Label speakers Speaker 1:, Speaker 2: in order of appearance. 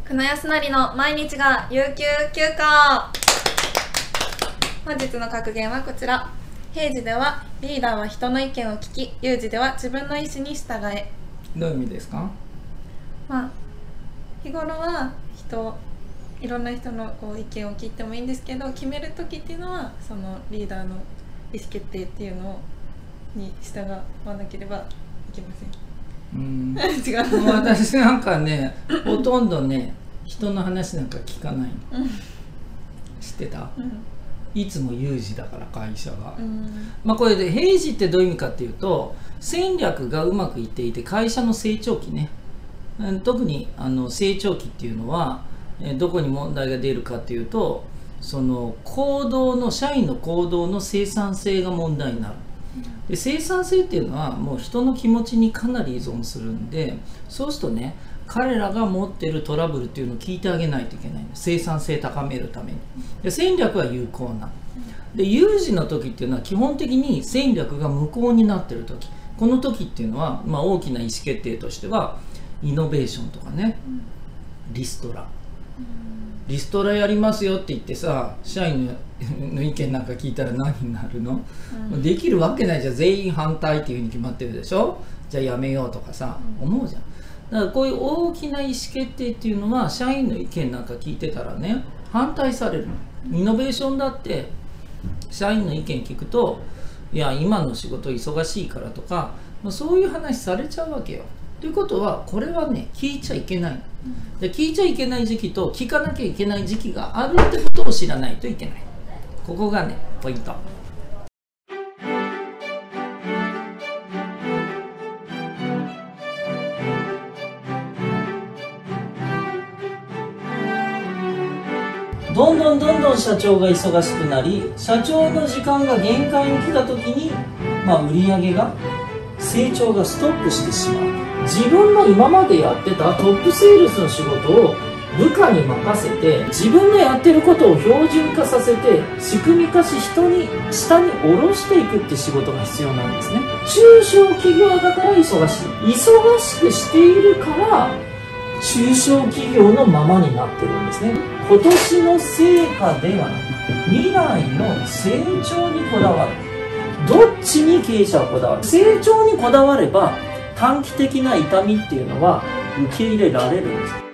Speaker 1: 久野康成の毎日が有給休暇。本日の格言はこちら。平時ではリーダーは人の意見を聞き、有事では自分の意思に従え。
Speaker 2: どういう意味ですか？
Speaker 1: 日頃はいろんな人の意見を聞いてもいいんですけど、決める時っていうのはそのリーダーの意思決定っていうのに従わなければいけません。違う。
Speaker 2: 私なんかね、ほとんどね、人の話なんか聞かないの。知ってた？いつも有事だから会社が。これで平時ってどういう意味かっていうと、戦略がうまくいっていて会社の成長期ね、特に成長期っていうのはどこに問題が出るかっていうと、その社員の行動の生産性が問題になる。で生産性っていうのはもう人の気持ちにかなり依存するんで、そうするとね、彼らが持ってるトラブルっていうのを聞いてあげないといけないんです。生産性高めるために。で戦略は有効な。で有事の時っていうのは基本的に戦略が無効になってる時、この時っていうのは、大きな意思決定としてはイノベーションとかね、リストラやりますよって言ってさ、社員の意見なんか聞いたら何になるの？できるわけないじゃん。全員反対っていうふうに決まってるでしょ。じゃあやめようとかさ、思うじゃん。だからこういう大きな意思決定っていうのは、社員の意見なんか聞いてたらね、反対されるの。イノベーションだって社員の意見聞くと、いや今の仕事忙しいからとか、そういう話されちゃうわけよ。ということは、これはね、聞いちゃいけない。で聞いちゃいけない時期と聞かなきゃいけない時期があるってことを知らないといけない。ここがね、ポイント。どんどん社長が忙しくなり、社長の時間が限界に来た時に、売り上げが成長がストップしてしまう。自分の今までやってたトップセールスの仕事を部下に任せて、自分のやってることを標準化させて仕組み化し、下に下ろしていくって仕事が必要なんですね。中小企業だから忙しい。忙しくしているから中小企業のままになってるんですね。今年の成果ではなく、未来の成長にこだわる。どっちに経営者はこだわる？成長にこだわれば短期的な痛みっていうのは受け入れられるんです。